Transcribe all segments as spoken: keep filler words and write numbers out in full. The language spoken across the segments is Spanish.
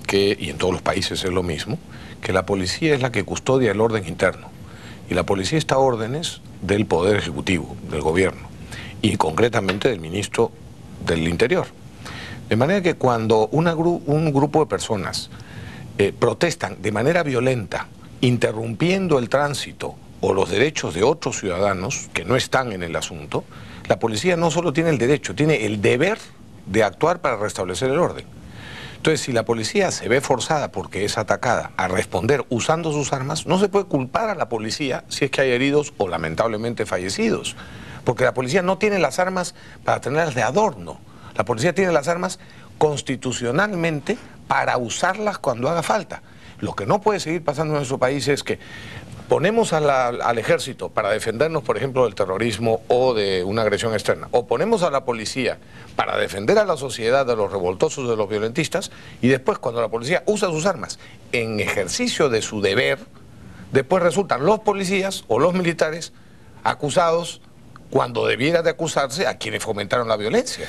que, y en todos los países es lo mismo, que la policía es la que custodia el orden interno. Y la policía está a órdenes del Poder Ejecutivo, del gobierno, y concretamente del ministro del Interior. De manera que cuando una gru un grupo de personas eh, protestan de manera violenta, interrumpiendo el tránsito o los derechos de otros ciudadanos que no están en el asunto, la policía no solo tiene el derecho, tiene el deber de actuar para restablecer el orden. Entonces, si la policía se ve forzada porque es atacada a responder usando sus armas, no se puede culpar a la policía si es que hay heridos o lamentablemente fallecidos, porque la policía no tiene las armas para tenerlas de adorno. La policía tiene las armas constitucionalmente para usarlas cuando haga falta. Lo que no puede seguir pasando en nuestro país es que ponemos a la, al ejército para defendernos, por ejemplo, del terrorismo o de una agresión externa, o ponemos a la policía para defender a la sociedad de los revoltosos, de los violentistas, y después cuando la policía usa sus armas en ejercicio de su deber, después resultan los policías o los militares acusados cuando debiera de acusarse a quienes fomentaron la violencia.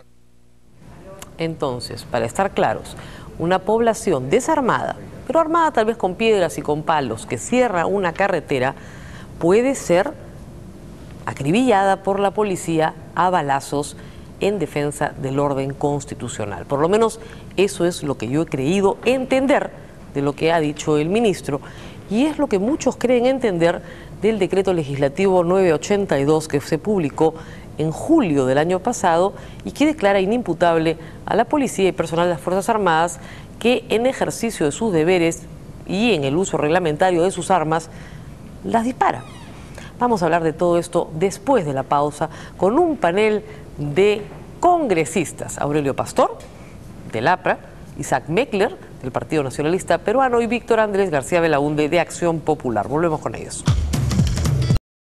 Entonces, para estar claros, una población desarmada, pero armada tal vez con piedras y con palos, que cierra una carretera, puede ser acribillada por la policía a balazos en defensa del orden constitucional. Por lo menos eso es lo que yo he creído entender de lo que ha dicho el ministro, y es lo que muchos creen entender del decreto legislativo novecientos ochenta y dos que se publicó en julio del año pasado y que declara inimputable a la policía y personal de las Fuerzas Armadas que en ejercicio de sus deberes y en el uso reglamentario de sus armas, las dispara. Vamos a hablar de todo esto después de la pausa con un panel de congresistas: Aurelio Pastor, del A P R A, Isaac Meckler, del Partido Nacionalista Peruano, y Víctor Andrés García Belaúnde, de Acción Popular. Volvemos con ellos.